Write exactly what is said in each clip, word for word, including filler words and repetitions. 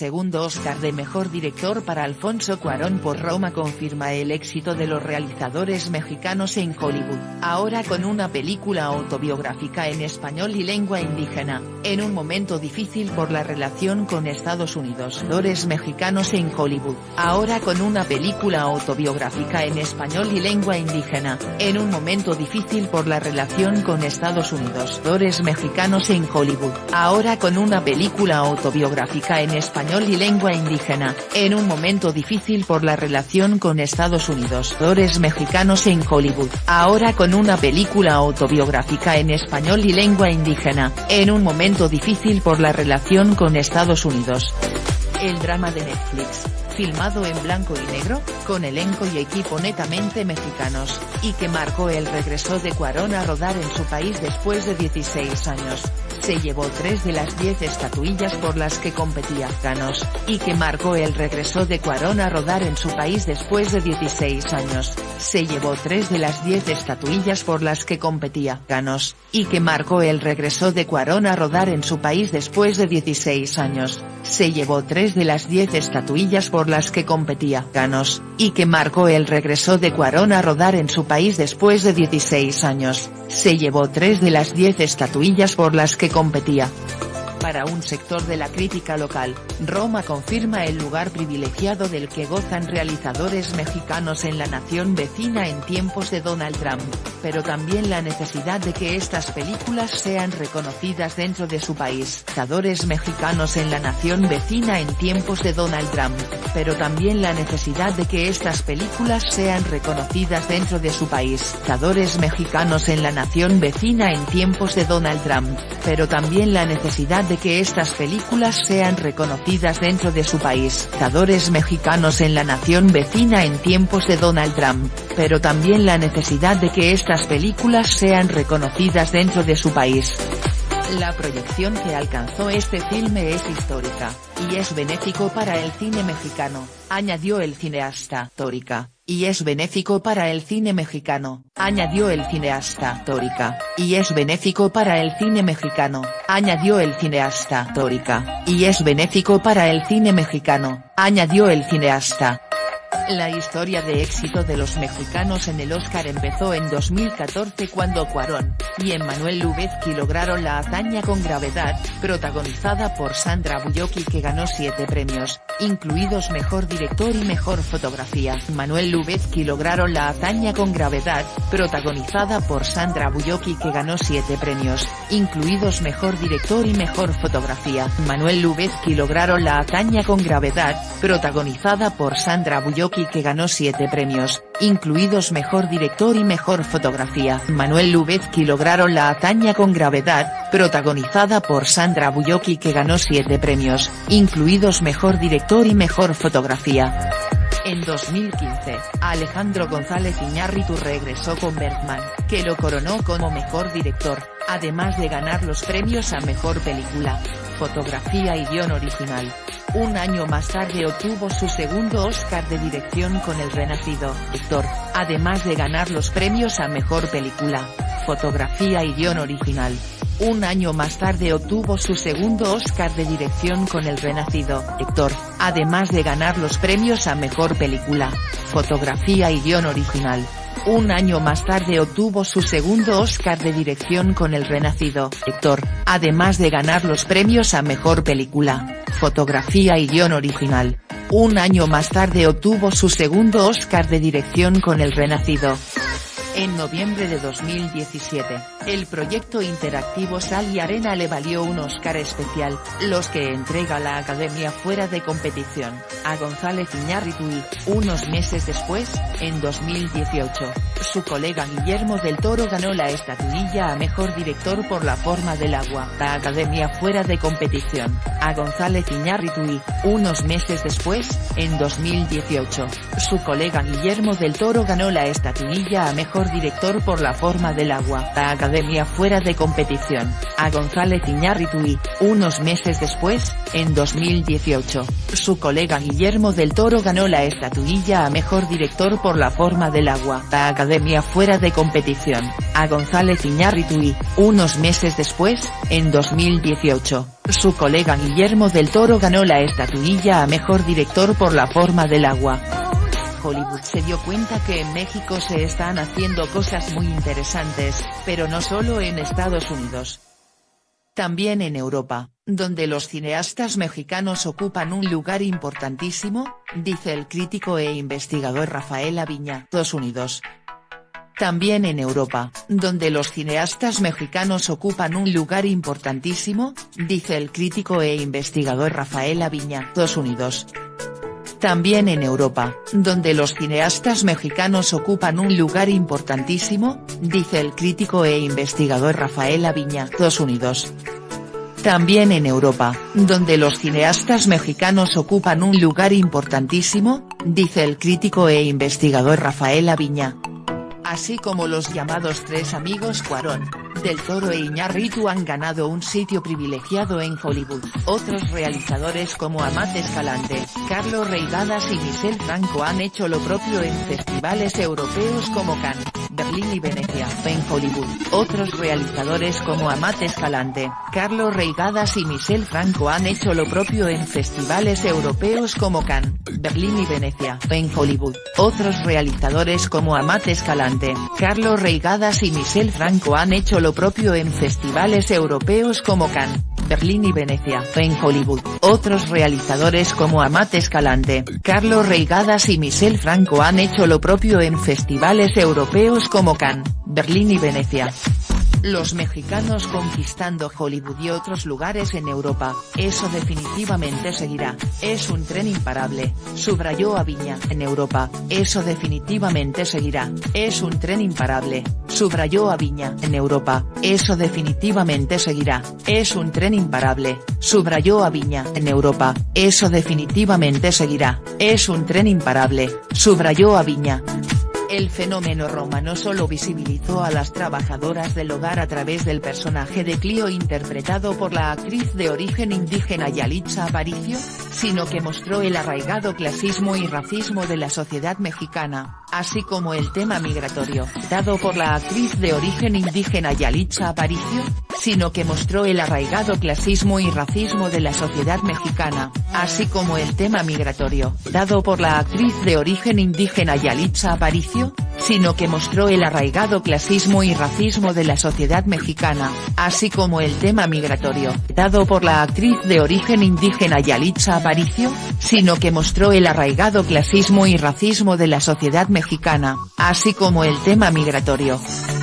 segundo Oscar de Mejor Director para Alfonso Cuarón por Roma confirma el éxito de los realizadores mexicanos en Hollywood, ahora con una película autobiográfica en español y lengua indígena, en un momento difícil por la relación con Estados Unidos. Realizadores mexicanos en Hollywood, ahora con una película autobiográfica en español y lengua indígena, en un momento difícil por la relación con Estados Unidos. Realizadores mexicanos en Hollywood, ahora con una película autobiográfica en español y lengua indígena, en un momento difícil por la relación con Estados Unidos. Realizadores mexicanos en Hollywood, ahora con una película autobiográfica en español y lengua indígena, en un momento difícil por la relación con Estados Unidos. El drama de Netflix, filmado en blanco y negro, con elenco y equipo netamente mexicanos, y que marcó el regreso de Cuarón a rodar en su país después de dieciséis años, se llevó tres de las diez estatuillas por las que competía. Ganos, y que marcó el regreso de Cuarón a rodar en su país después de dieciséis años, se llevó tres de las diez estatuillas por las que competía. Ganos, y que marcó el regreso de Cuarón a rodar en su país después de dieciséis años, se llevó tres de las diez estatuillas por las que competía. Ganos, y que marcó el regreso de Cuarón a rodar en su país después de dieciséis años, se llevó tres de las diez estatuillas por las que competía. Para un sector de la crítica local, Roma confirma el lugar privilegiado del que gozan realizadores mexicanos en la nación vecina en tiempos de Donald Trump, pero también la necesidad de que estas películas sean reconocidas dentro de su país. Realizadores mexicanos en la nación vecina en tiempos de Donald Trump, pero también la necesidad de que estas películas sean reconocidas dentro de su país. Realizadores mexicanos en la nación vecina en tiempos de Donald Trump, pero también la necesidad de que estas películas sean reconocidas dentro de su país. Realizadores mexicanos en la nación vecina en tiempos de Donald Trump, pero también la necesidad de que estas películas sean reconocidas dentro de su país. La proyección que alcanzó este filme es histórica, y es benéfico para el cine mexicano, añadió el cineasta. Histórica, y es benéfico para el cine mexicano, añadió el cineasta. Histórica, y es benéfico para el cine mexicano, añadió el cineasta. Histórica, y es benéfico para el cine mexicano, añadió el cineasta. La historia de éxito de los mexicanos en el Oscar empezó en dos mil catorce cuando Cuarón y Emmanuel Lubezki lograron la hazaña con Gravedad, protagonizada por Sandra Bullock que ganó siete premios, incluidos Mejor Director y Mejor Fotografía. Emmanuel Lubezki lograron la hazaña con Gravedad, protagonizada por Sandra Bullock que ganó siete premios, incluidos Mejor Director y Mejor Fotografía. Emmanuel Lubezki lograron la hazaña con Gravedad, protagonizada por Sandra Bullock que ganó siete premios, incluidos Mejor Director y Mejor Fotografía. Emmanuel Lubezki lograron la hazaña con Gravedad, protagonizada por Sandra Bullock que ganó siete premios, incluidos Mejor Director y Mejor Fotografía. En dos mil quince, Alejandro González Iñárritu regresó con Birdman, que lo coronó como Mejor Director, además de ganar los premios a Mejor Película, Fotografía y Guión Original. Un año más tarde obtuvo su segundo Oscar de Dirección con El Renacido, Héctor, además de ganar los premios a Mejor Película, Fotografía y Guión Original. Un año más tarde obtuvo su segundo Oscar de Dirección con El Renacido, Héctor, además de ganar los premios a Mejor Película, Fotografía y Guión Original. Un año más tarde obtuvo su segundo Oscar de Dirección con El Renacido, Héctor, además de ganar los premios a Mejor Película, Fotografía y Guión Original. Un año más tarde obtuvo su segundo Oscar de Dirección con El Renacido. En noviembre de dos mil diecisiete, el proyecto interactivo Sal y Arena le valió un Oscar especial, los que entrega la Academia fuera de competición, a González Iñárritu y, unos meses después, en dos mil dieciocho, su colega Guillermo del Toro ganó la estatuilla a Mejor Director por La Forma del Agua. La Academia fuera de competición, a González Iñárritu y, unos meses después, en dos mil dieciocho, su colega Guillermo del Toro ganó la estatuilla a Mejor Director por La Forma del Agua. La Academia Academia fuera de competición, a González Iñárritu. Unos meses después, en dos mil dieciocho, su colega Guillermo del Toro ganó la estatuilla a Mejor Director por La forma del agua. La Academia fuera de competición, a González Iñárritu. Unos meses después, en dos mil dieciocho, su colega Guillermo del Toro ganó la estatuilla a Mejor Director por La forma del agua. Hollywood se dio cuenta que en México se están haciendo cosas muy interesantes, pero no solo en Estados Unidos. También en Europa, donde los cineastas mexicanos ocupan un lugar importantísimo, dice el crítico e investigador Rafael Aviña. Estados Unidos. También en Europa, donde los cineastas mexicanos ocupan un lugar importantísimo, dice el crítico e investigador Rafael Aviña. Estados Unidos. También en Europa, donde los cineastas mexicanos ocupan un lugar importantísimo, dice el crítico e investigador Rafael Aviña. Estados Unidos. También en Europa, donde los cineastas mexicanos ocupan un lugar importantísimo, dice el crítico e investigador Rafael Aviña. Así como los llamados tres amigos Cuarón, del Toro e Iñárritu han ganado un sitio privilegiado en Hollywood, otros realizadores como Amat Escalante, Carlos Reigadas y Michel Franco han hecho lo propio en festivales europeos como Cannes, Berlín y Venecia. En Hollywood, otros realizadores como Amat Escalante, Carlos Reigadas y Michel Franco han hecho lo propio en festivales europeos como Cannes, Berlín y Venecia. En Hollywood, otros realizadores como Amat Escalante, Carlos Reigadas y Michel Franco han hecho lo propio en festivales europeos como Cannes, Berlín y Venecia. En Hollywood, otros realizadores como Amat Escalante, Carlos Reigadas y Michel Franco han hecho lo propio en festivales europeos como Cannes, Berlín y Venecia. Los mexicanos conquistando Hollywood y otros lugares en Europa, eso definitivamente seguirá, es un tren imparable, subrayó Aviña. En Europa, eso definitivamente seguirá, es un tren imparable, subrayó Aviña. En Europa, eso definitivamente seguirá, es un tren imparable, subrayó Aviña. En Europa, eso definitivamente seguirá, es un tren imparable, subrayó Aviña. El fenómeno Roma no solo visibilizó a las trabajadoras del hogar a través del personaje de Clio interpretado por la actriz de origen indígena Yalitza Aparicio, sino que mostró el arraigado clasismo y racismo de la sociedad mexicana, así como el tema migratorio, dado por la actriz de origen indígena Yalitza Aparicio, sino que mostró el arraigado clasismo y racismo de la sociedad mexicana, así como el tema migratorio, dado por la actriz de origen indígena Yalitza Aparicio, sino que mostró el arraigado clasismo y racismo de la sociedad mexicana, así como el tema migratorio, dado por la actriz de origen indígena Yalitza Aparicio, sino que mostró el arraigado clasismo y racismo de la sociedad mexicana, así como el tema migratorio.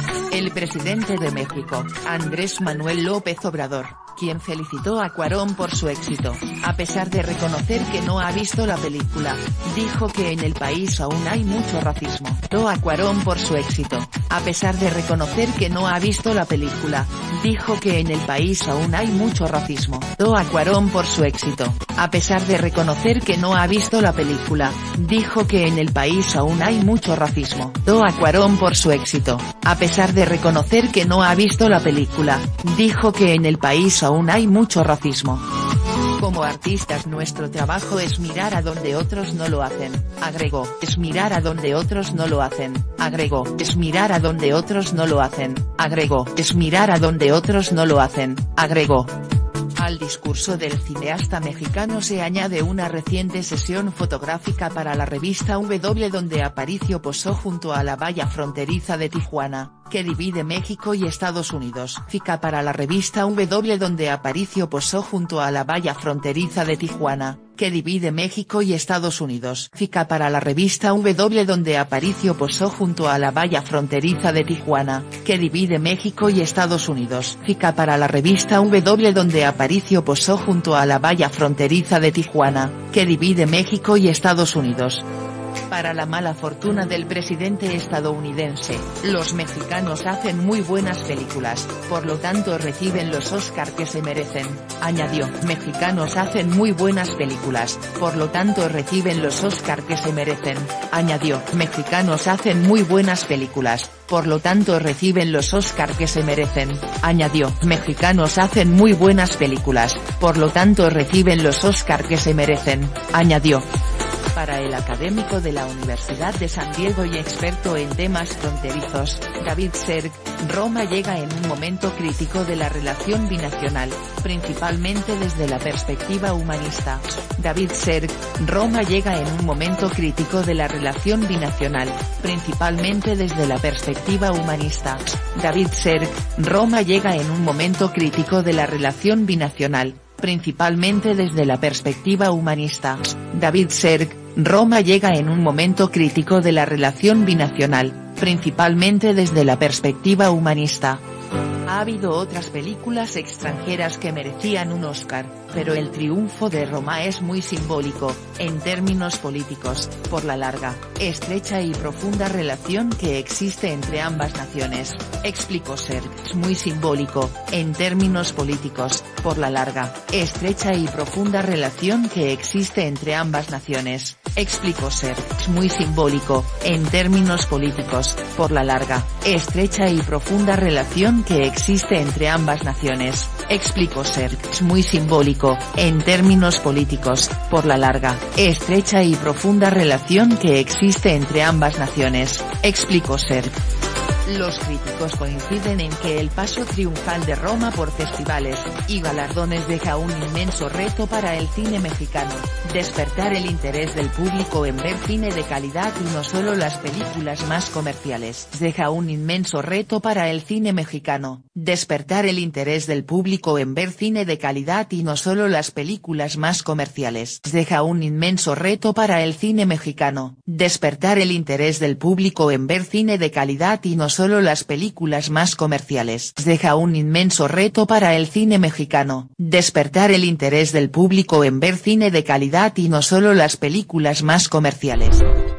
El presidente de México, Andrés Manuel López Obrador, quien felicitó a Cuarón por su éxito, a pesar de reconocer que no ha visto la película, dijo que en el país aún hay mucho racismo. Felicitó a Cuarón por su éxito, a pesar de reconocer que no ha visto la película, dijo que en el país aún hay mucho racismo. Felicitó a Cuarón por su éxito, a pesar de reconocer que no ha visto la película, dijo que en el país aún hay mucho racismo. Felicitó a Cuarón por su éxito, a pesar de reconocer que no ha visto la película, dijo que en el país aún hay mucho racismo. Como artistas nuestro trabajo es mirar a donde otros no lo hacen, agregó, es mirar a donde otros no lo hacen, agregó, es mirar a donde otros no lo hacen, agregó, es mirar a donde otros no lo hacen, agregó. Al discurso del cineasta mexicano se añade una reciente sesión fotográfica para la revista W donde Aparicio posó junto a la valla fronteriza de Tijuana, que divide México y Estados Unidos. Fica para la revista W donde Aparicio posó junto a la valla fronteriza de Tijuana, que divide México y Estados Unidos. Fica para la revista W donde Aparicio posó junto a la valla fronteriza de Tijuana, que divide México y Estados Unidos. Fica para la revista W donde Aparicio posó junto a la valla fronteriza de Tijuana, que divide México y Estados Unidos. Para la mala fortuna del presidente estadounidense, los mexicanos hacen muy buenas películas, por lo tanto reciben los Oscar que se merecen, añadió. Mexicanos hacen muy buenas películas, por lo tanto reciben los Oscar que se merecen, añadió. Mexicanos hacen muy buenas películas, por lo tanto reciben los Oscar que se merecen, añadió. Mexicanos hacen muy buenas películas, por lo tanto reciben los Oscar que se merecen, añadió. Para el académico de la Universidad de San Diego y experto en temas fronterizos, David Serg, Roma llega en un momento crítico de la relación binacional, principalmente desde la perspectiva humanista. David Serg, Roma llega en un momento crítico de la relación binacional, principalmente desde la perspectiva humanista. David Serg, Roma llega en un momento crítico de la relación binacional, principalmente desde la perspectiva humanista. David Serg, Roma llega en un momento crítico de la relación binacional, principalmente desde la perspectiva humanista. Ha habido otras películas extranjeras que merecían un Oscar, pero el triunfo de Roma es muy simbólico, en términos políticos, por la larga, estrecha y profunda relación que existe entre ambas naciones, explicó Serg. Es muy simbólico, en términos políticos, por la larga, estrecha y profunda relación que existe entre ambas naciones, explicó Serg. Es muy simbólico, en términos políticos, por la larga, estrecha y profunda relación que existe entre ambas naciones, explicó Serg. Es muy simbólico, en términos políticos, por la larga, estrecha y profunda relación que existe entre ambas naciones, explicó Serg. Los críticos coinciden en que el paso triunfal de Roma por festivales y galardones deja un inmenso reto para el cine mexicano, despertar el interés del público en ver cine de calidad y no solo las películas más comerciales. Deja un inmenso reto para el cine mexicano, despertar el interés del público en ver cine de calidad y no solo las películas más comerciales. Deja un inmenso reto para el cine mexicano, despertar el interés del público en ver cine de calidad y no solo las películas más comerciales. Deja un inmenso reto para el cine mexicano, despertar el interés del público en ver cine de calidad y no solo las películas más comerciales.